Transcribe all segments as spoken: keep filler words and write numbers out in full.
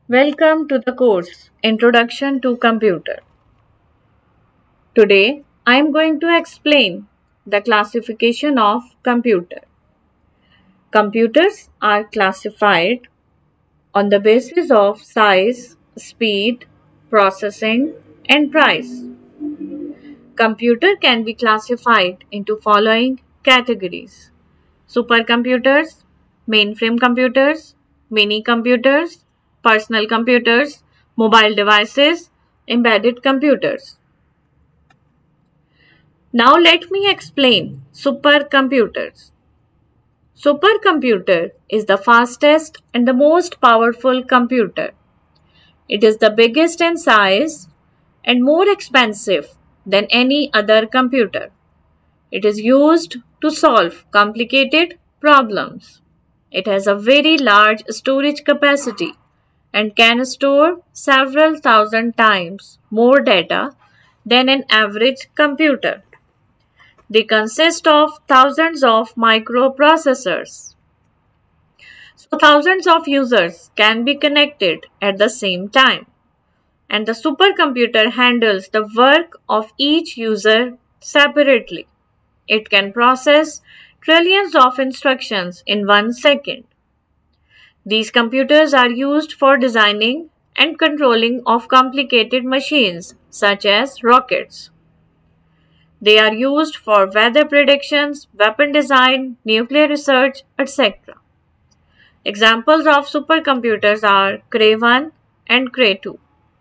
Welcome to the course Introduction to Computer. Today I am going to explain the classification of computer. Computers are classified on the basis of size, speed, processing, and price. Computer can be classified into following categories: supercomputers, mainframe computers, mini computers, personal computers, mobile devices, embedded computers. Now let me explain supercomputers. Supercomputer is the fastest and the most powerful computer. It is the biggest in size and more expensive than any other computer. It is used to solve complicated problems. It has a very large storage capacity and can store several thousand times more data than an average computer. They consist of thousands of microprocessors. So thousands of users can be connected at the same time. And the supercomputer handles the work of each user separately. It can process trillions of instructions in one second. These computers are used for designing and controlling of complicated machines such as rockets. They are used for weather predictions, weapon design, nuclear research, et cetera. Examples of supercomputers are Cray one and Cray two.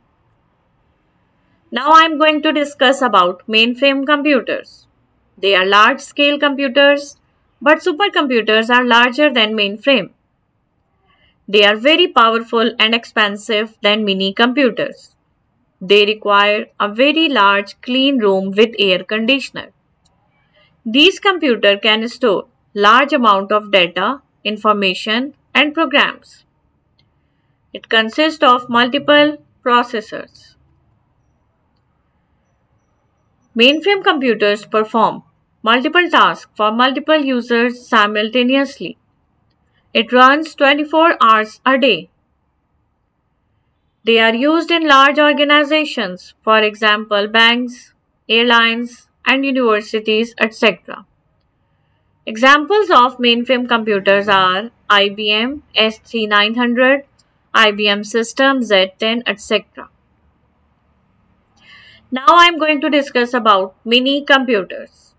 Now I am going to discuss about mainframe computers. They are large-scale computers, but supercomputers are larger than mainframe. They are very powerful and expensive than mini computers. They require a very large clean room with air conditioner. These computers can store large amount of data, information, and programs. It consists of multiple processors. Mainframe computers perform multiple tasks for multiple users simultaneously. It runs twenty-four hours a day. They are used in large organizations, for example, banks, airlines, and universities, et cetera. Examples of mainframe computers are I B M S three nine hundred, I B M System Z ten, et cetera. Now I am going to discuss about mini computers.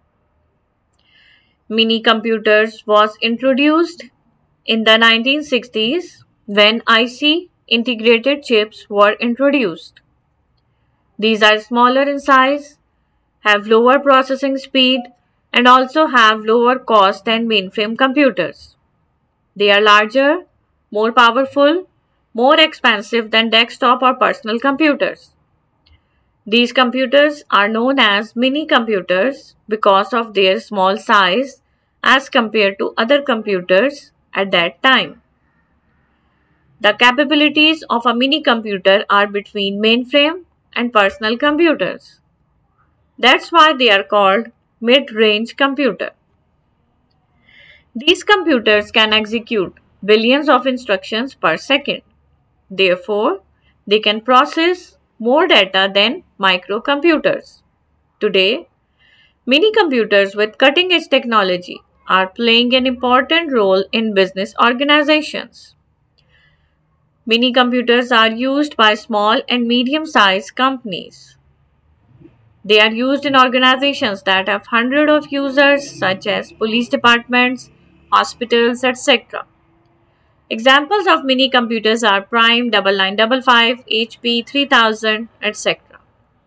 Mini computers was introduced in the nineteen sixties when I C integrated chips were introduced. These are smaller in size, have lower processing speed, and also have lower cost than mainframe computers. They are larger, more powerful, more expensive than desktop or personal computers. These computers are known as mini computers because of their small size as compared to other computers at that time. The capabilities of a mini computer are between mainframe and personal computers. That's why they are called mid-range computer. These computers can execute billions of instructions per second. Therefore, they can process more data than microcomputers. Today, mini computers with cutting-edge technology are playing an important role in business organizations. Mini computers are used by small and medium-sized companies. They are used in organizations that have hundreds of users such as police departments, hospitals, et cetera. Examples of mini computers are Prime nine nine five five, H P three thousand, et cetera.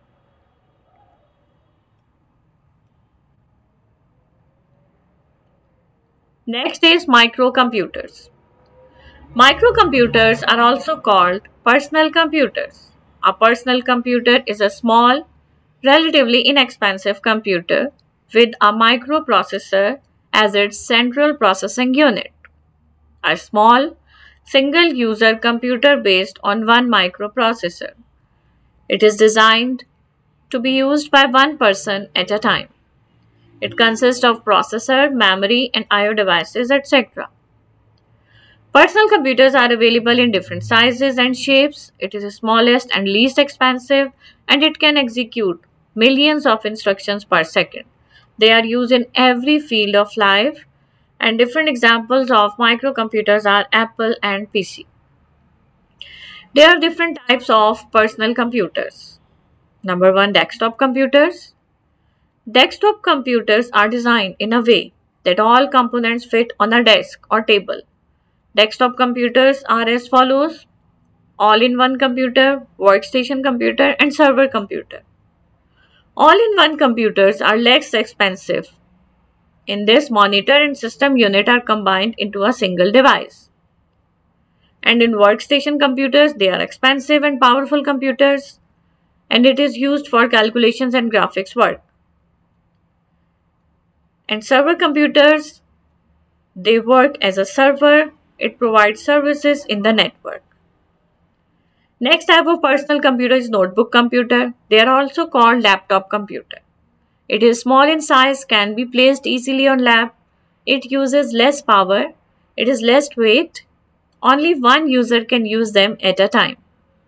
Next is microcomputers. Microcomputers are also called personal computers. A personal computer is a small, relatively inexpensive computer with a microprocessor as its central processing unit. A small, single-user computer based on one microprocessor. It is designed to be used by one person at a time. It consists of processor, memory, and I O devices, et cetera. Personal computers are available in different sizes and shapes. It is the smallest and least expensive, and it can execute millions of instructions per second. They are used in every field of life, and different examples of microcomputers are Apple and P C. There are different types of personal computers. Number one, desktop computers. Desktop computers are designed in a way that all components fit on a desk or table. Desktop computers are as follows: all in one computer, workstation computer, and server computer. All in one computers are less expensive. In this, monitor and system unit are combined into a single device. And in workstation computers, they are expensive and powerful computers, and it is used for calculations and graphics work. And server computers, they work as a server. It provides services in the network. Next type of personal computer is notebook computer. They are also called laptop computer. It is small in size, can be placed easily on lap. It uses less power. It is less weight. Only one user can use them at a time.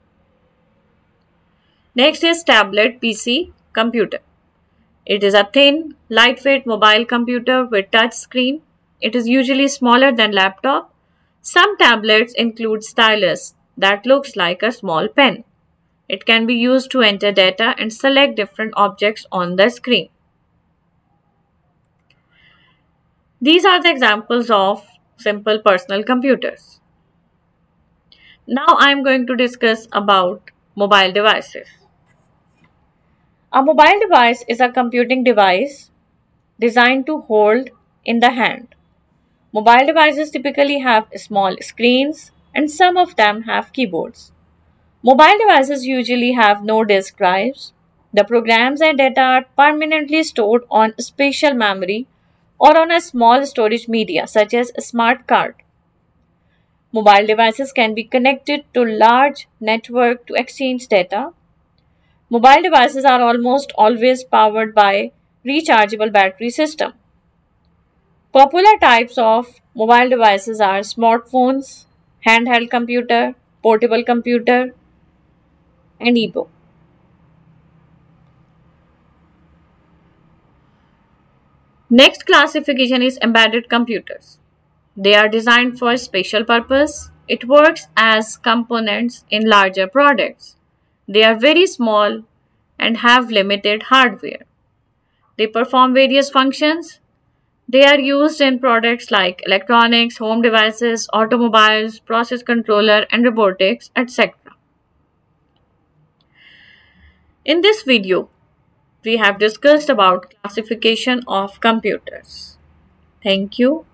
Next is tablet P C computer. It is a thin, lightweight mobile computer with touch screen. It is usually smaller than laptop. Some tablets include stylus that looks like a small pen. It can be used to enter data and select different objects on the screen. These are the examples of simple personal computers. Now I am going to discuss about mobile devices. A mobile device is a computing device designed to hold in the hand. Mobile devices typically have small screens, and some of them have keyboards. Mobile devices usually have no disk drives. The programs and data are permanently stored on spatial memory or on a small storage media such as a smart card. Mobile devices can be connected to large network to exchange data. Mobile devices are almost always powered by rechargeable battery system. Popular types of mobile devices are smartphones, handheld computer, portable computer, and e-book. Next classification is embedded computers. They are designed for special purpose. It works as components in larger products. They are very small and have limited hardware. They perform various functions. They are used in products like electronics, home devices, automobiles, process controller, and robotics, et cetera. In this video, we have discussed about classification of computers. Thank you.